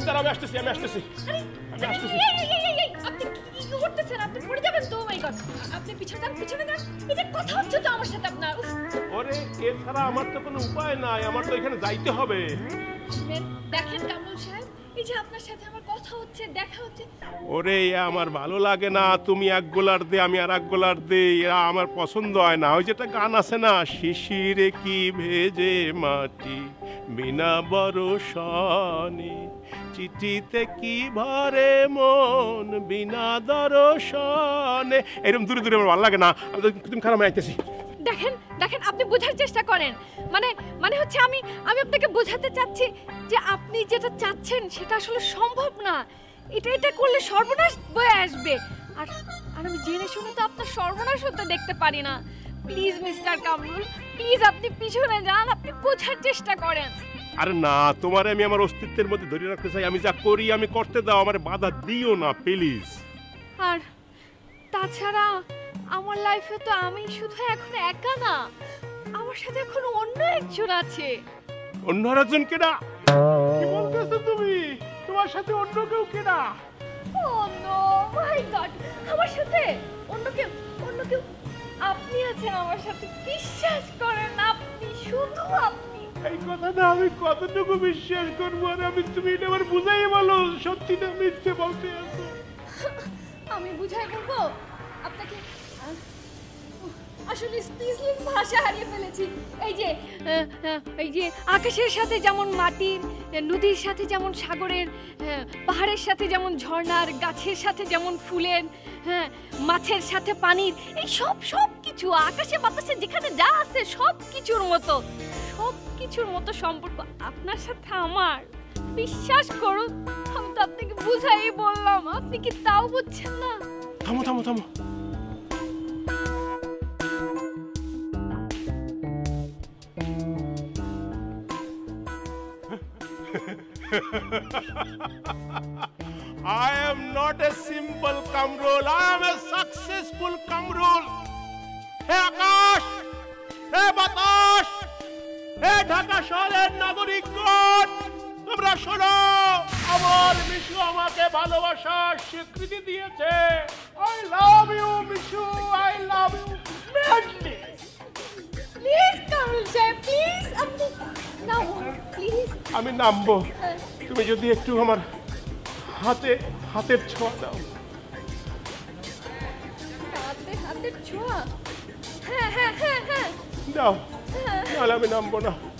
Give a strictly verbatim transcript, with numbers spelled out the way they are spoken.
দাঁড়া আমি আসতেছি আমি আসতেছি আমি আসতেছি আপনি কি করতেছেন? আপনি পড়ে যাবেন তো। মাই গড, আপনি পিছনে যান, পিছনে যান। এই যে কথা হচ্ছে তো আমার সাথে আপনার। ওরে এছাড়া আমার তো কোনো উপায় নাই, আমার তো এখানে যাইতে হবে। দেখেন কামরুল সাহেব, এই যে আপনার সাথে আমার কথা হচ্ছে, দেখা হচ্ছে। ওরে আমার ভালো লাগে না, তুমি এক গোলার দে আমি আর এক গোলার দে, এরা আমার পছন্দ হয় না। ওই যেটা গান আছে না, শিশিরে কি ভেজে মাটি বিনা বরষণে, চিঠিতে কি ভরে মন বিনা দর্শনে। এরকম দূরে দূরে আমার ভালো লাগে না, তুমি খারাপ আইতেছি। দেখেন দেখেন আপনি বোঝার চেষ্টা করেন। মানে মানে হচ্ছে আমি আমি আপনাকে বোঝাতে চাচ্ছি যে আপনি যেটা চাচ্ছেন সেটা আসলে সম্ভব না। এটা এটা করলে সর্বনাশ বয়ে আসবে। আর আর আমি জেনে শুনে তো আপনার সর্বনাশ হতে দেখতে পারি না। প্লিজ মিস্টার কামরুল, প্লিজ আপনি পিছনে যান, আপনি বোঝার চেষ্টা করেন। আরে না, তোমার আমি আমার অস্তিত্বের মধ্যে ধরে রাখতে চাই। আমি যা করি আমি করতে দাও, আমার বাধা দিও না প্লিজ। আর তাছাড়া আমার লাইফে তো আমি শুধু এখন একা না, আমার সাথে এখন অন্য একজন আছে। অন্য একজন কেডা? কি বলতেছো তুমি? তোমার সাথে অন্য কেউ কেডা? Oh no, my God! আমার সাথে অন্য কেউ, অন্য কেউ আপনি আছেন আমার সাথে। বিশ্বাস করেন, আপনি, শুধু আপনি। এই কথাটা আমি কতটুকু বিশ্বাস করবো? আর আমি, তুমি এটা আমার বুঝাই বলো, সত্যিটা মিথ্যে বলতে আছো। আমি বুঝাই বলবো আপনাকে। আসলে স্পিচলেস ভাষা হারিয়ে ফেলেছি। এই যে এই যে আকাশের সাথে যেমন মাটির, নদীর সাথে যেমন সাগরের, পাহাড়ের সাথে যেমন ঝর্ণার, গাছের সাথে যেমন ফুলের, হ্যাঁ, মাছের সাথে পানির, এই সব সব কিছু আকাশে বাতাসে যেখানে যা আছে সব কিছুর মতো, সব কিছুর মতো সম্পর্ক আপনার সাথে আমার। বিশ্বাস করুন, আমি তো আপনাকে বুঝাই বললাম, আপনি কি তাও বুঝছেন না? থামো থামো থামো। I am not a simple Kamrul, I am a successful Kamrul. হে আকাশ, হে বাতাস, হে ঢাকা শহরের নাগরিকগণ, তোমরা শোনো, আমার মিশু আমাকে ভালোবাসার স্বীকৃতি দিয়েছে। I love you Mishu, I love you madly. Please Kamrul সাহেব, প্লিজ আপনি নাও, প্লিজ। আমি নামবো, তুমি যদি একটু আমার হাতে হাতের ছোঁয়া দাও। হাতে হাতের ছোঁয়া? হ্যাঁ হ্যাঁ হ্যাঁ হ্যাঁ দাও, নাহলে আমি নামবো না।